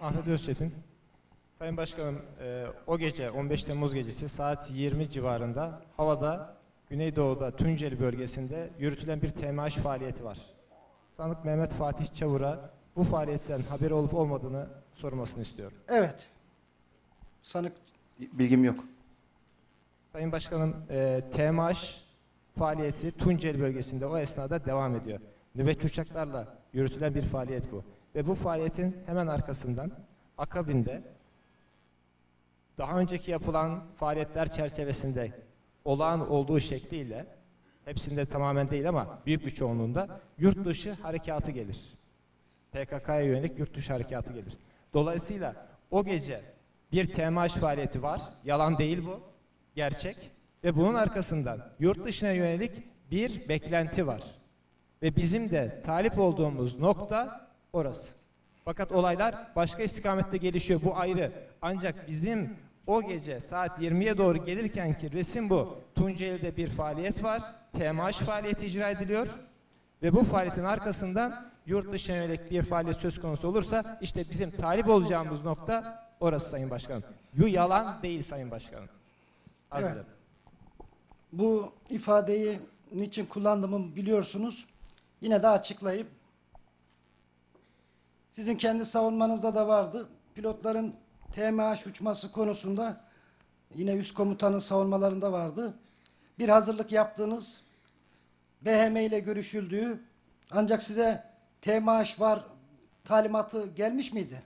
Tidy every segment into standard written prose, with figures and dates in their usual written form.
Ahmet Özçetin. Sayın Başkanım, o gece 15 Temmuz gecesi saat 20 civarında havada Güneydoğu'da Tunceli bölgesinde yürütülen bir TMH faaliyeti var. Sanık Mehmet Fatih Çavur'a bu faaliyetten haberi olup olmadığını sormasını istiyorum. Evet. Sanık Bilgim yok. Sayın Başkanım, TMH faaliyeti Tunceli bölgesinde o esnada devam ediyor. Nöbetçi uçaklarla yürütülen bir faaliyet bu. Ve bu faaliyetin hemen arkasından akabinde daha önceki yapılan faaliyetler çerçevesinde olağan olduğu şekliyle, hepsinde tamamen değil ama büyük bir çoğunluğunda yurt dışı harekatı gelir. PKK'ya yönelik yurt dışı harekatı gelir. Dolayısıyla o gece bir TMH faaliyeti var. Yalan değil bu. Gerçek. Ve bunun arkasından yurt dışına yönelik bir beklenti var. Ve bizim de talip olduğumuz nokta orası. Fakat olaylar başka istikamette gelişiyor. Bu ayrı. Ancak bizim o gece saat 20'ye doğru gelirkenki resim bu. Tunceli'de bir faaliyet var. TMH faaliyeti icra ediliyor. Ve bu faaliyetin arkasından yurt dışına yönelik bir faaliyet söz konusu olursa işte bizim talip olacağımız nokta orası Sayın Başkanım. Bu yalan değil Sayın Başkanım. Evet. Bu ifadeyi niçin kullandığımı biliyorsunuz. Yine de açıklayayım. Sizin kendi savunmanızda da vardı. Pilotların TMH uçması konusunda yine üst komutanın savunmalarında vardı. Bir hazırlık yaptığınız, BHM ile görüşüldüğü, ancak size TMH var talimatı gelmiş miydi?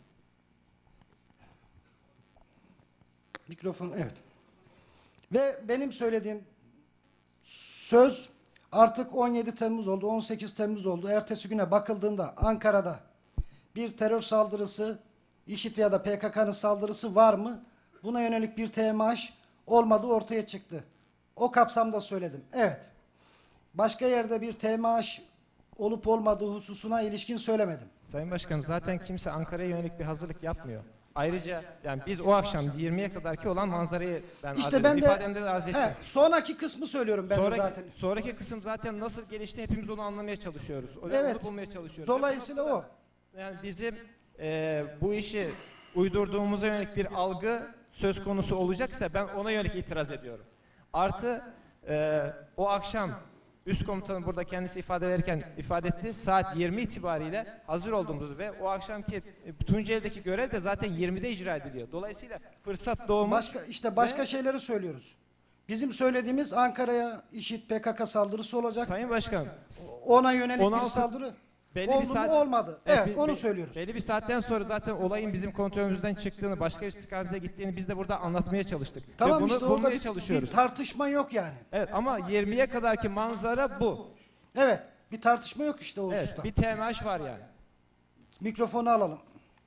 Mikrofon, evet. Ve benim söylediğim söz artık 17 Temmuz oldu, 18 Temmuz oldu. Ertesi güne bakıldığında Ankara'da bir terör saldırısı, IŞİD ya da PKK'nın saldırısı var mı? Buna yönelik bir TMH olmadığı ortaya çıktı. O kapsamda söyledim. Evet. Başka yerde bir TMH olup olmadığı hususuna ilişkin söylemedim. Sayın Başkanım, zaten kimse Ankara'ya yönelik bir hazırlık yapmıyor. Ayrıca yani biz o akşam 20'ye kadarki olan manzarayı ben İşte arz ettim. ben de İfademde de arz ettim. sonraki kısmı söylüyorum ben de zaten. Sonraki kısım zaten nasıl gelişti hepimiz onu anlamaya çalışıyoruz. Evet. Onu bulmaya çalışıyoruz. Dolayısıyla o. Yani bizim bu işi uydurduğumuza yönelik bir algı söz konusu olacaksa ben ona yönelik itiraz ediyorum. Artı o akşam üst komutanın burada kendisi ifade verirken ifade etti. Saat 20 itibariyle hazır olduğumuzu ve o akşamki Tunceli'deki görev de zaten 20'de icra ediliyor. Dolayısıyla fırsat doğmuş. Başka şeyleri söylüyoruz. Bizim söylediğimiz Ankara'ya IŞİD PKK saldırısı olacak. Sayın Başkanım, ona yönelik 16 bir saldırı belli oldu bir saat, mu olmadı. Evet, onu söylüyoruz. Belli bir saatten sonra zaten olayın bizim kontrolümüzden çıktığını, başka bir istikamete gittiğini biz de burada anlatmaya çalıştık. Tamam, ve bunu işte orada bulmaya çalışıyoruz. bir tartışma yok yani. Evet, ama 20'ye kadarki manzara bu. Evet, bir tartışma yok işte o Evet, hususta. bir TMH var yani. Mikrofonu alalım.